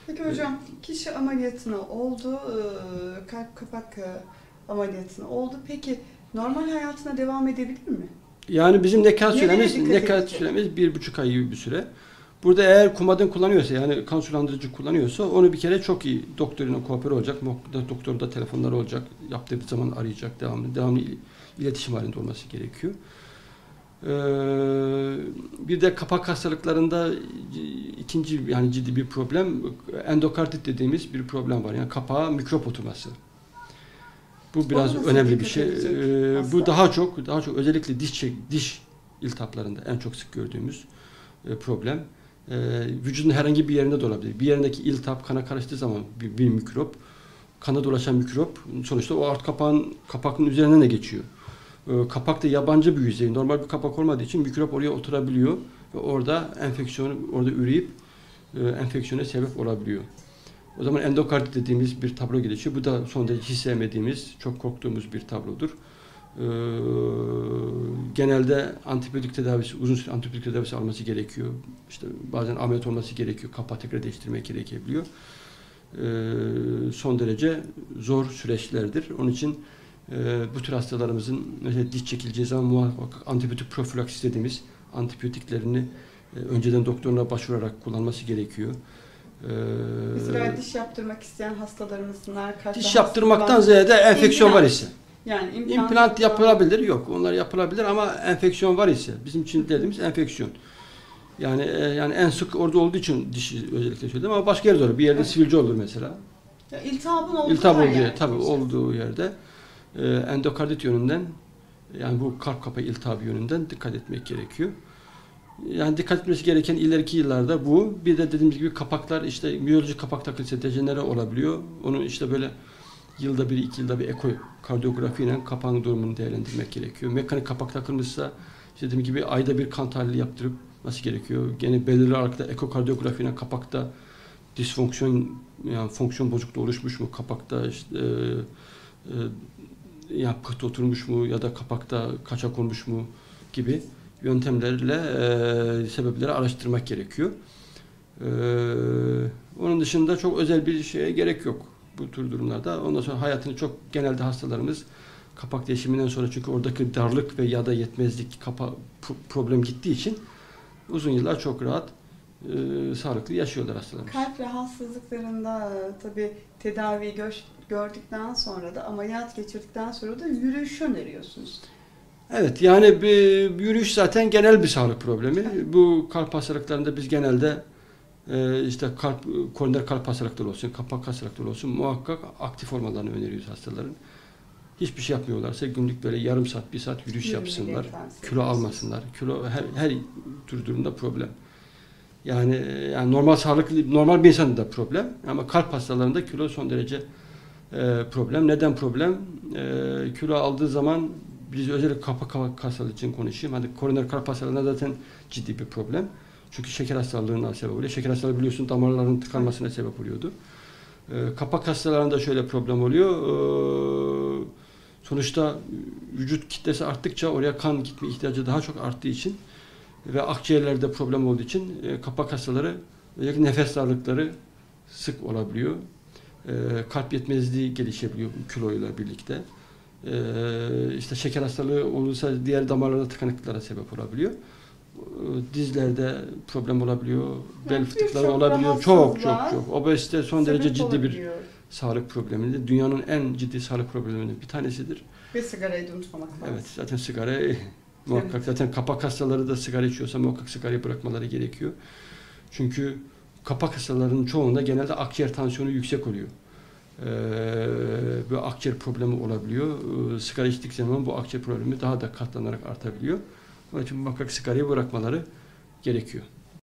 Peki hocam, kişi ameliyatına oldu, kalp kapak ameliyatına oldu. Peki normal hayatına devam edebilir mi? Yani bizim Nelere dikkat süremiz 1,5 ay gibi bir süre. Burada eğer kumadın kullanıyorsa, yani kan sulandırıcı kullanıyorsa, onu bir kere çok iyi doktoruyla koopere olacak. Doktorun da telefonları olacak. Yaptığı bir zaman arayacak. Devamlı iletişim halinde olması gerekiyor. Bir de kapak hastalıklarında ikinci, yani ciddi bir problem, endokardit dediğimiz bir problem var. Yani kapağa mikrop oturması. Bu biraz önemli bir şey. Bu daha çok özellikle diş iltihaplarında en çok sık gördüğümüz problem. Vücudun herhangi bir yerinde de olabilir. Bir yerindeki iltihap kana karıştığı zaman bir mikrop, kana dolaşan mikrop sonuçta o alt kapağın üzerinden de geçiyor. Kapak da yabancı bir yüzey. Normal bir kapak olmadığı için mikrop oraya oturabiliyor ve orada orada üreyip enfeksiyona sebep olabiliyor. O zaman endokardit dediğimiz bir tablo gelişiyor. Bu da son derece hiç sevmediğimiz, çok korktuğumuz bir tablodur. Genelde antibiyotik tedavisi, uzun süre antibiyotik tedavisi alması gerekiyor. İşte bazen ameliyat olması gerekiyor. Kapağı tekrar değiştirmek gerekebiliyor. Son derece zor süreçlerdir. Onun için bu tür hastalarımızın mesela diş çekileceği zaman muhakkak antibiyotik profilaksis dediğimiz antibiyotiklerini önceden doktoruna başvurarak kullanması gerekiyor. Mesela diş yaptırmak isteyen hastalarımızın diş yaptırmaktan ziyade enfeksiyon var ise. Yani implant yapılabilir, yok. Onlar yapılabilir ama enfeksiyon var ise, bizim için dediğimiz enfeksiyon. Yani en sık orada olduğu için dişi özellikle söyledim ama başka yerde olur. Bir yerde sivilce olur mesela. Ya, iltihabın olduğu olduğu yerde endokardit yönünden, yani bu kalp kapağı iltihabı yönünden dikkat etmek gerekiyor. Yani dikkat etmesi gereken ileriki yıllarda bu. Bir de dediğimiz gibi kapaklar, işte miyolojik kapak takılırsa dejenere olabiliyor. Onu işte böyle yılda bir, 2 yılda bir ekokardiyografiyle kapağın durumunu değerlendirmek gerekiyor. Mekanik kapak takılmışsa işte dediğim gibi ayda bir kan tahlili yaptırıp nasıl gerekiyor? Gene belirli aralıkta ekokardiyografiyle kapakta disfonksiyon, yani fonksiyon bozukluğu oluşmuş mu? Kapakta işte yani pıhtı oturmuş mu ya da kapakta kaçak olmuş mu gibi yöntemlerle sebepleri araştırmak gerekiyor. Onun dışında çok özel bir şeye gerek yok bu tür durumlarda. Ondan sonra hayatını çok, genelde hastalarımız kapak değişiminden sonra, çünkü oradaki darlık ve ya da yetmezlik problem gittiği için uzun yıllar çok rahat sağlıklı yaşıyorlar hastalarımız. Kalp rahatsızlıklarında tabii tedavi gördükten sonra da, ameliyat geçirdikten sonra da yürüyüş öneriyorsunuz. Evet, yani bir yürüyüş zaten genel bir sağlık problemi. Bu kalp hastalıklarında biz genelde işte koroner kalp hastalıkları olsun, kapak hastalıkları olsun muhakkak aktif olmalarını öneriyoruz hastaların. Hiçbir şey yapmıyorlarsa günlük böyle yarım saat, 1 saat yürüyüş yapsınlar. Kilo almasınlar. Kilo her tür durumda problem. Yani normal bir insanda da problem ama kalp hastalarında kilo son derece problem. Neden problem? Kilo aldığı zaman, biz özellikle kapak hastalığı için konuşayım. Hadi koroner kalp hastalığında zaten ciddi bir problem. Çünkü şeker hastalığına sebep oluyor. Şeker hastalığı biliyorsun damarların tıkanmasına sebep oluyordu. Kapak hastalarında şöyle problem oluyor. Sonuçta vücut kitlesi arttıkça oraya kan gitme ihtiyacı daha çok arttığı için ve akciğerlerde problem olduğu için kapak hastaları, özellikle nefes darlıkları sık olabiliyor. Kalp yetmezliği gelişebiliyor kiloyla birlikte. İşte şeker hastalığı olursa diğer damarlarda tıkanıklıklara sebep olabiliyor. Dizlerde problem olabiliyor, bel fıtıkları olabiliyor. Çok. Obezite son derece ciddi bir sağlık problemidir. Dünyanın en ciddi sağlık problemlerinden bir tanesidir. Ve sigarayı da unutmamak lazım. Evet, zaten sigarayı muhakkak, zaten kapak hastaları da sigara içiyorsa muhakkak sigarayı bırakmaları gerekiyor. Çünkü kapak hastalarının çoğunda genelde akciğer tansiyonu yüksek oluyor. Böyle akciğer problemi olabiliyor. Sigara içtikleri zaman bu akciğer problemi daha da katlanarak artabiliyor. Onun için muhakkak sigarayı bırakmaları gerekiyor.